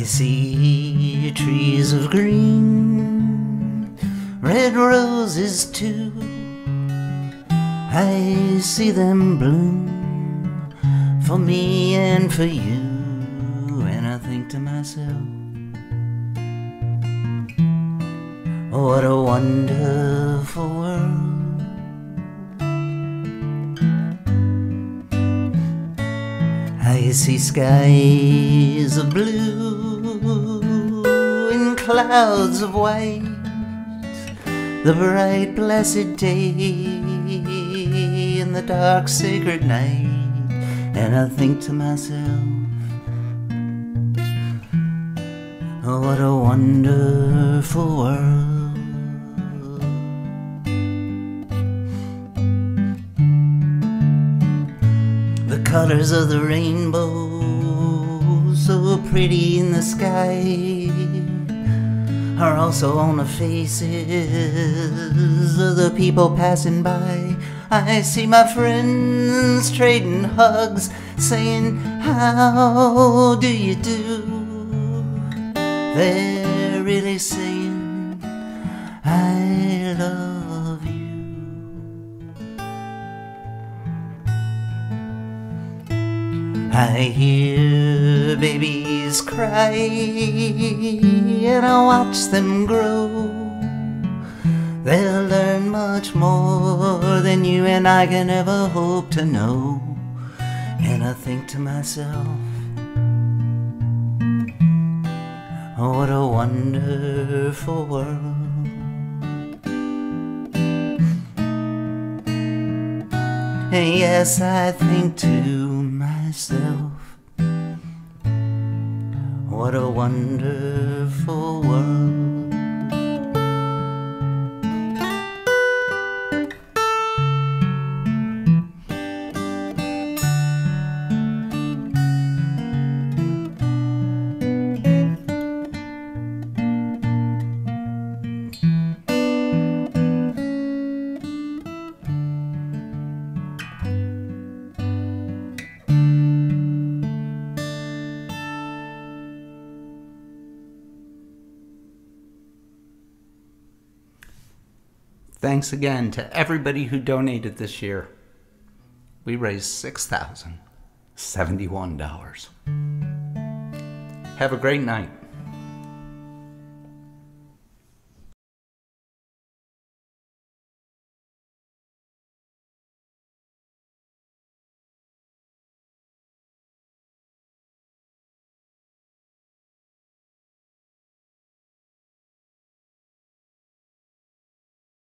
I see trees of green, red roses too. I see them bloom for me and for you. And I think to myself, what a wonderful world. I see skies of blue and clouds of white, the bright blessed day and the dark sacred night. And I think to myself, what a wonderful world. The colors of the rainbow, so pretty in the sky, are also on the faces of the people passing by. I see my friends trading hugs, saying, how do you do? They're really saying, I love you. I hear babies cry and I watch them grow. They'll learn much more than you and I can ever hope to know. And I think to myself, what a wonderful world. And yes, I think to myself, what a wonderful world. Thanks again to everybody who donated this year. We raised $6,071. Have a great night.